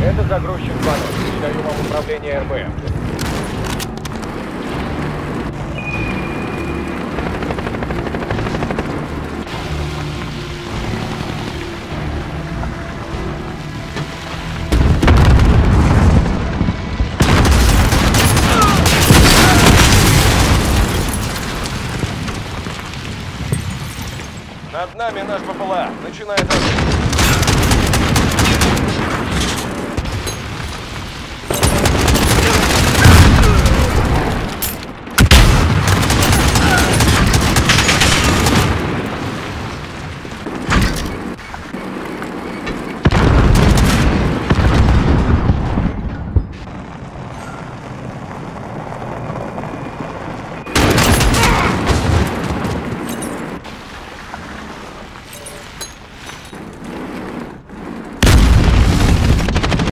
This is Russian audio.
Это загрузчик 2. Передаю вам управление РБ. Над нами наш БПЛА. Начинает атаку.